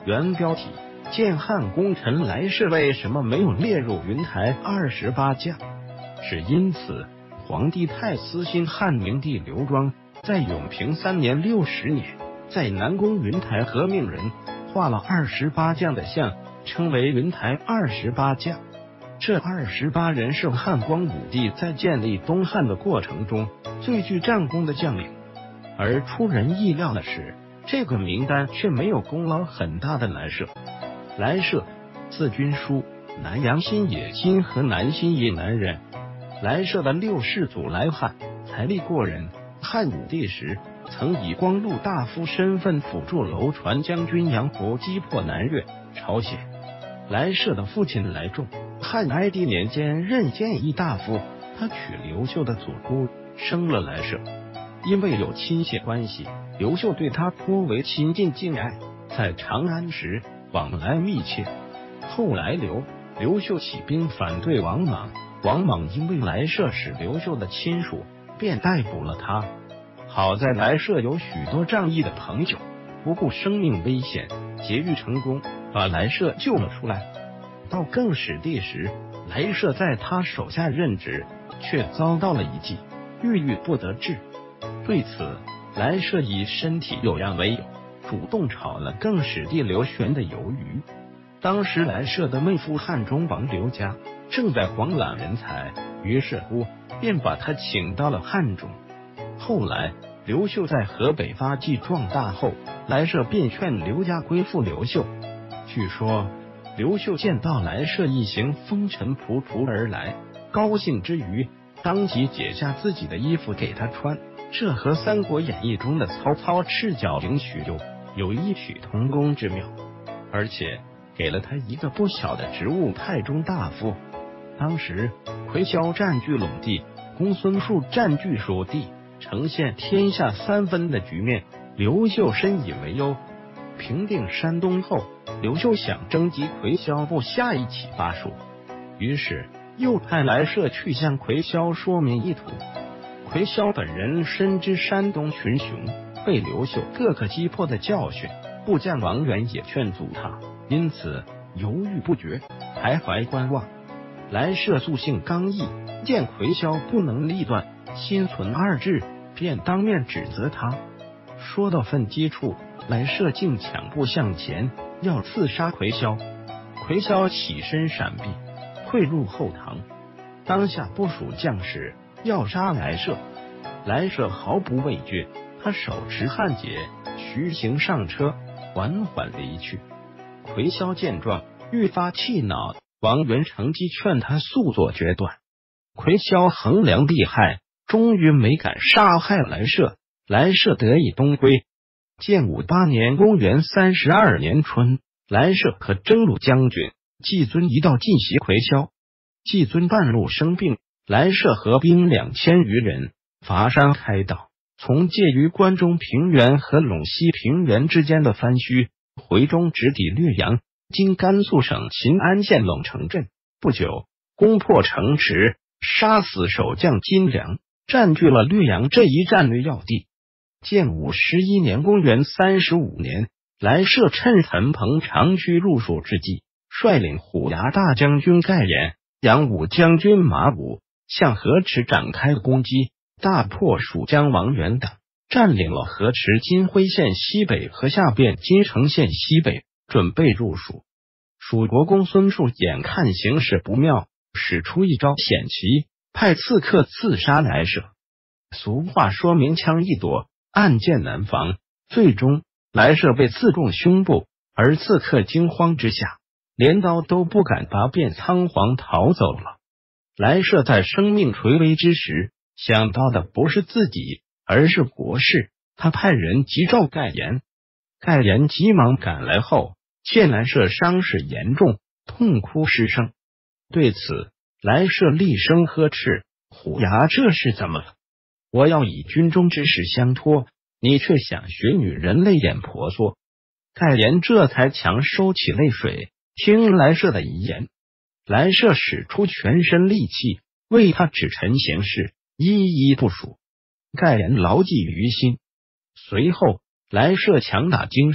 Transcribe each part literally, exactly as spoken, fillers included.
原标题：建汉功臣来世为什么没有列入云台二十八将？是因此，皇帝太私心汉明帝刘庄在永平三年六十年，在南宫云台和命人画了二十八将的像，称为云台二十八将。这二十八人是汉光武帝在建立东汉的过程中最具战功的将领。而出人意料的是，这个名单却没有功劳很大的来社。来社，字君书，南阳新野今河南新野南人。来社的六世祖来汉，财力过人。汉武帝时，曾以光禄大夫身份辅助楼船将军杨虎击破南越、朝鲜。来社的父亲来仲，汉哀帝年间任谏议大夫，他娶刘秀的祖姑，生了来社。因为有亲戚关系，刘秀对他颇为亲近敬爱，在长安时往来密切。后来刘刘秀起兵反对王莽，王莽因为来社是刘秀的亲属，便逮捕了他。好在来社有许多仗义的朋友，不顾生命危险，劫狱成功，把来社救了出来。到更始帝时，来社在他手下任职，却遭到了一计，郁郁不得志。对此，来社以身体有恙为由，主动炒了更始帝刘玄的鱿鱼。当时来社的妹夫汉中王刘嘉正在广揽人才，于是乎便把他请到了汉中。后来刘秀在河北发迹壮大后，来社便劝刘嘉归附刘秀。据说刘秀见到来社一行风尘仆仆而来，高兴之余当即解下自己的衣服给他穿，这和《三国演义》中的曹操赤脚迎许攸有异曲同工之妙，而且给了他一个不小的职务，太中大夫。当时魁霄占据陇地，公孙述占据蜀地，呈现天下三分的局面。刘秀深以为忧。平定山东后，刘秀想征集魁霄部下一起巴蜀，于是又派来社去向魁霄说明意图。魁霄本人深知山东群雄被刘秀各个击破的教训，部将王元也劝阻他，因此犹豫不决，徘徊观望。来社素性刚毅，见魁霄不能立断，心存二志，便当面指责他。说到分机处，来社竟抢步向前，要刺杀魁霄。魁霄起身闪避，退入后堂。当下部署将士要杀来社，来社毫不畏惧，他手持汉锏，徐行上车，缓缓离去。魁霄见状，愈发气恼，王元乘机劝他速作决断。魁霄衡量利害，终于没敢杀害来社，来社得以东归。建武八年，公元三十二年春，来社和征虏将军季尊一道进袭魁霄。季尊半路生病，来社合兵两千余人伐山开道，从介于关中平原和陇西平原之间的番禺回中，直抵略阳，今甘肃省秦安县陇城镇。不久，攻破城池，杀死守将金良，占据了略阳这一战略要地。建武十一年，公元三十五年，来社趁陈鹏长驱入蜀之际，率领虎牙大将军盖衍、扬武将军马武向河池展开攻击，大破蜀将王元等，占领了河池金辉县西北和下边金城县西北，准备入蜀。蜀国公孙述眼看形势不妙，使出一招险棋，派刺客刺杀来社。俗话说明枪易躲，暗箭难防，最终来社被刺中胸部，而刺客惊慌之下连刀都不敢拔，便仓皇逃走了。来社在生命垂危之时，想到的不是自己，而是国事。他派人急召盖衍，盖衍急忙赶来后，见来社伤势严重，痛哭失声。对此，来社厉声呵斥：“虎牙，这是怎么了？我要以军中之事相托，你却想学女人泪眼婆娑。”盖衍这才强收起泪水，听来社的遗言。来社使出全身力气为他指陈形势，一一部署。盖衍牢记于心。随后，来社强打精神，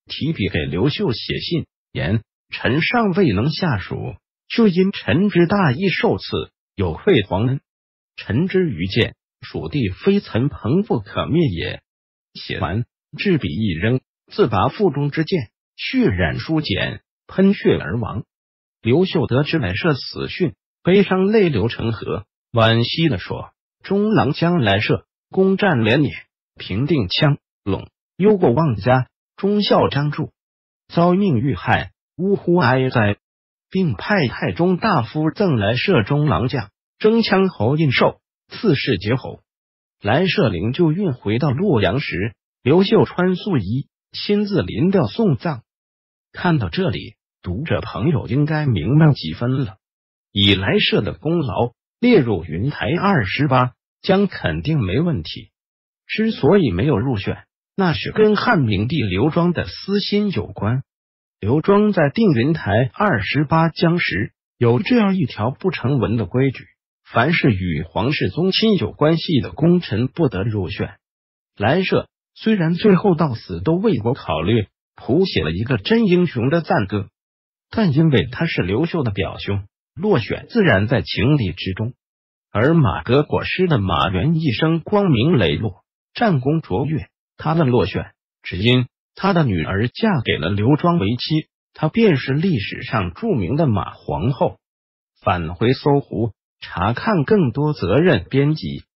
提笔给刘秀写信，言臣尚未能下蜀，就因臣之大义受赐，有愧皇恩。臣之愚见，蜀地非岑彭不可灭也。写完，置笔一扔，自拔腹中之剑，血染书简，喷血而亡。刘秀得知来社死讯，悲伤泪流成河，惋惜地说：“中郎将来社攻占连年，平定羌陇，忧过望家，忠孝张柱，遭命遇害，呜呼哀哉！”并派太中大夫赠来社中郎将，征羌侯印绶，赐谥节侯。来社灵柩运回到洛阳时，刘秀穿素衣，亲自临吊送葬。看到这里，读者朋友应该明白几分了。以来社的功劳列入云台二十八，将肯定没问题。之所以没有入选，那是跟汉明帝刘庄的私心有关。刘庄在定云台二十八将时，有这样一条不成文的规矩：凡是与皇室宗亲有关系的功臣不得入选。来社虽然最后到死都为国考虑，谱写了一个真英雄的赞歌，但因为他是刘秀的表兄，落选自然在情理之中。而马革裹尸的马援一生光明磊落，战功卓越，他的落选只因他的女儿嫁给了刘庄为妻，她便是历史上著名的马皇后。返回搜狐，查看更多责任编辑。